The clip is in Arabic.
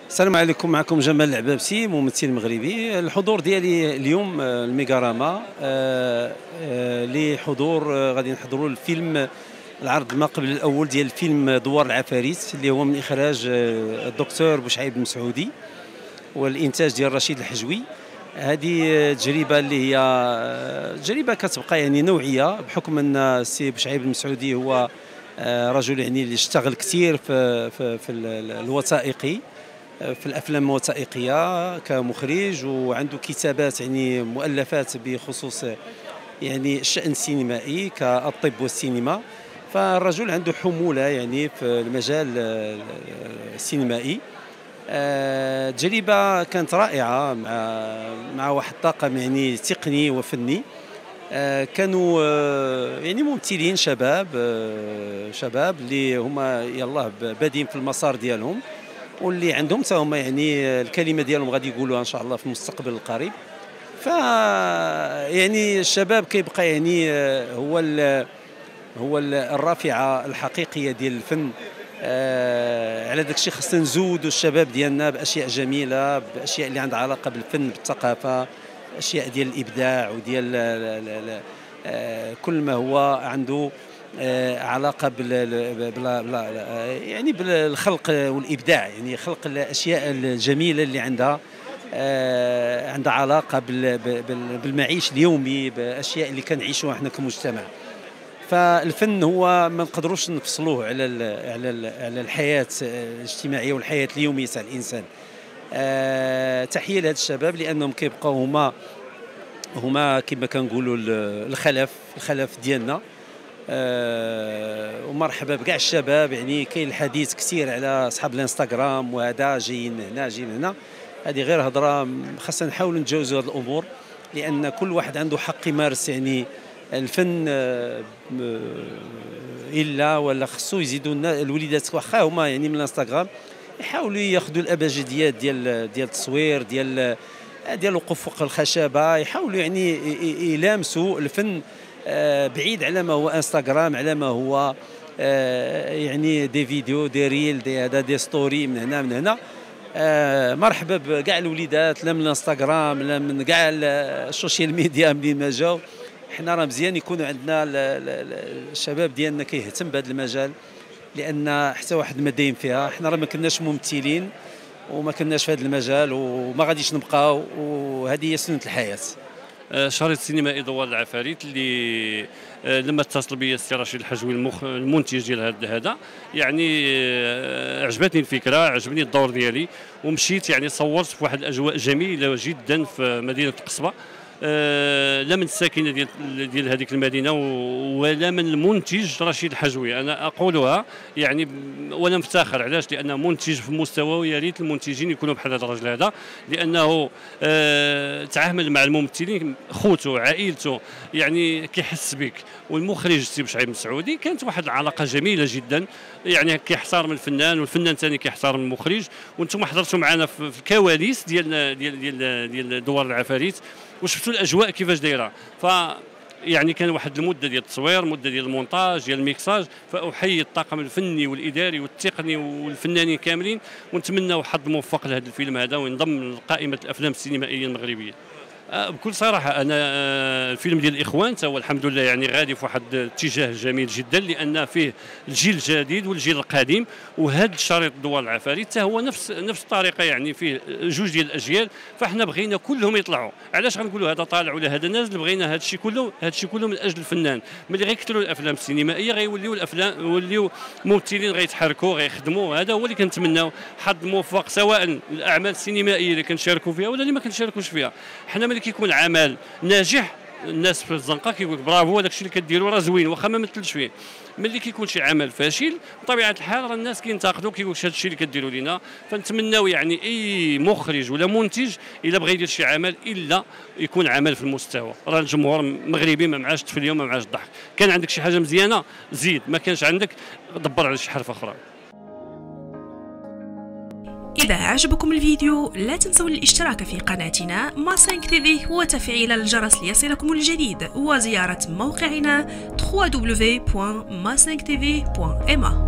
السلام عليكم. معكم جمال العبابسي ممثل مغربي. الحضور ديالي اليوم الميغاراما لحضور غادي نحضروا الفيلم العرض ما قبل الاول ديال الفيلم دوار العفاريت اللي هو من اخراج الدكتور بوشعيب المسعودي والانتاج ديال رشيد الحجوي. هذه تجربه اللي هي تجربه كتبقى يعني نوعيه بحكم ان السي بوشعيب المسعودي هو رجل يعني اللي اشتغل كثير في الوثائقي، في الافلام الوثائقيه كمخرج، وعنده كتابات يعني مؤلفات بخصوص يعني الشأن السينمائي كالطب والسينما. فالرجل عنده حمولة يعني في المجال السينمائي. تجربة كانت رائعة مع واحد الطاقم يعني تقني وفني. كانوا يعني ممثلين شباب اللي هما يلاه بادين في المسار ديالهم، واللي عندهم حتى هما يعني الكلمة ديالهم غادي يقولوها ان شاء الله في المستقبل القريب. ف يعني الشباب كيبقى يعني هو الرافعة الحقيقية ديال الفن. على داك الشيء خصنا نزودوا الشباب ديالنا باشياء جميله، باشياء اللي عندها علاقه بالفن بالثقافه، اشياء ديال الابداع وديال كل ما هو عنده علاقه يعني بالخلق والابداع، يعني خلق الاشياء الجميله اللي عندها علاقه بالمعيش اليومي، باشياء اللي كنعيشوها احنا كمجتمع. فالفن هو ما نقدروش نفصلوه على الحياه الاجتماعيه والحياه اليوميه تاع الانسان. تحيه لهذا الشباب لانهم كيبقاو هما كما كنقولوا الخلف ديالنا. ومرحبا بكاع الشباب. يعني كاين الحديث كثير على اصحاب الانستغرام وهذا جايين من هنا جايين من هنا، هذه غير هضره. خاصنا نحاولوا نتجاوزوا هذه الامور لان كل واحد عنده حق يمارس يعني الفن. الا ولا خصو يزيدوا الوليدات واخا هما يعني من الانستغرام يحاولوا ياخذوا الابجديات ديال التصوير ديال الوقوف فوق الخشبه، يحاولوا يعني يلامسوا الفن بعيد على ما هو انستغرام، على ما هو يعني دي فيديو دي ريل دي ستوري من هنا من هنا. مرحبا بكاع الوليدات، لا من الانستغرام لا من كاع السوشيال ميديا منين ما جاو. حنا راه مزيان يكونوا عندنا الشباب ديالنا كيهتم بهذا المجال، لان حتى واحد ما دايم فيها. حنا راه ما كناش ممثلين وما كناش في هذا المجال وما غاديش نبقاو، وهذه هي سنة الحياة. شريط سينمائي دوار العفاريت اللي لما اتصل بي السي رشيد الحجوي المنتج ديال هذا يعني عجبتني الفكره، عجبني الدور ديالي، ومشيت يعني صورت في واحد الاجواء جميله جدا في مدينه القصبه. لا من الساكنه ديال هذيك المدينه ولا من المنتج رشيد الحجوي. انا اقولها يعني وانا مفتخر. علاش؟ لانه منتج في مستوى، ويا ريت المنتجين يكونوا بحال هذا الرجل هذا، لانه تعامل مع الممثلين خوته عائلته، يعني كيحس بك. والمخرج السي بوشعيب المسعودي كانت واحد العلاقه جميله جدا، يعني كيحترم الفنان والفنان ثاني كيحترم المخرج. وانتم حضرتوا معنا في الكواليس ديال دوار العفاريت وشفتوا الاجواء كيفاش دايره. ف يعني كان واحد المده ديال التصوير، مده ديال المونتاج ديال الميكساج. فاحيي الطاقم الفني والاداري والتقني والفنانين كاملين، ونتمنى حظ موفق لهذا الفيلم هذا وينضم لقائمه الافلام السينمائيه المغربيه. بكل صراحه انا الفيلم ديال الاخوان هو الحمد لله يعني غادي في واحد الاتجاه جميل جدا، لان فيه الجيل الجديد والجيل القديم. وهذا الشريط دوار العفاريت حتى هو نفس الطريقه، يعني فيه جوج ديال الاجيال. فاحنا بغينا كلهم يطلعوا. علاش غنقولوا هذا طالع ولا هذا نازل؟ بغينا هذا الشيء كله من اجل الفنان. ملي غيكثروا الافلام السينمائيه غيوليو الافلام يوليو ممثلين غيتحركوا غيخدموا. هذا هو اللي كنتمناو. حظ موفق سواء الاعمال السينمائيه اللي كنشاركوا فيها ولا اللي ما كنشاركوش فيها. حنا ملي كيكون عمل ناجح الناس في الزنقه كيقول برافو هذاك الشيء اللي كديروا راه زوين واخا ما مثلش فيه. ملي كيكون شي عمل فاشل بطبيعه الحال راه الناس كينتقدوا كيقول هذا الشيء اللي كديروا لينا. فنتمناو يعني اي مخرج ولا منتج الا بغى يدير شي عمل الا يكون عمل في المستوى. راه الجمهور المغربي ما معاش التفليه وما معاش الضحك. كان عندك شي حاجه مزيانه زيد، ما كانش عندك دبر على شي حرفه اخرى. إذا عجبكم الفيديو لا تنسوا الاشتراك في قناتنا ما5 تيفي وتفعيل الجرس ليصلكم الجديد، وزيارة موقعنا www.ma5tv.ma.